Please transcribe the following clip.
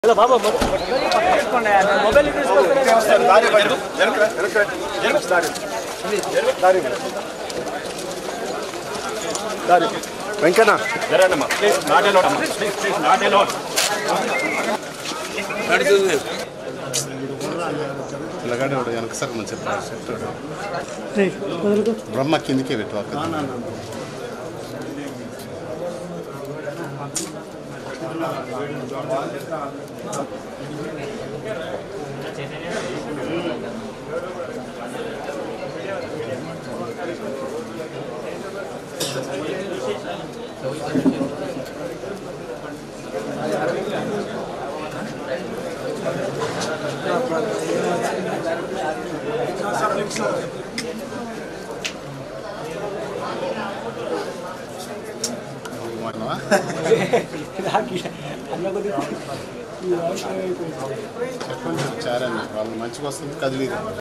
బాబా వెంకన్న పిల్లగాడు వెనక సార్ మంచి బ్రహ్మ కిందికే పెట్టు చెప్పండి చారని వాళ్ళు మంచిగా వస్తుంది కదిలి